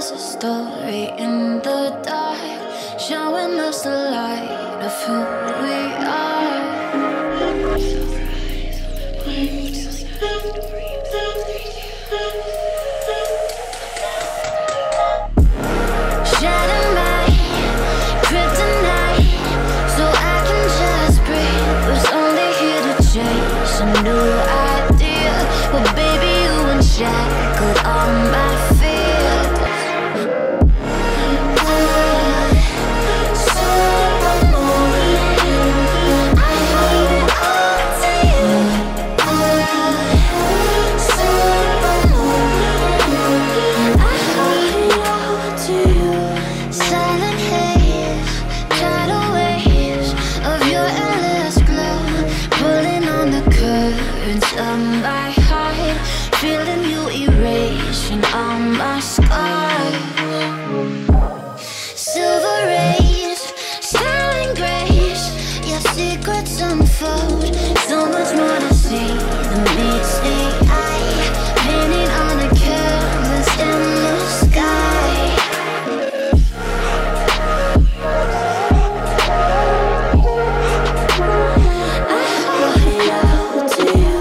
us a story in the dark, showing us the light of who we are. Shadow my kryptonite, so I can just breathe. Was only here to chase a new idea, but baby you unshackled all my fears. Of my heart, feeling you erasing all my scars. Silver rays, sterling grace, your secrets unfold. So much more to see than meets the eye, painting on a canvas in the sky. I hold it out to you.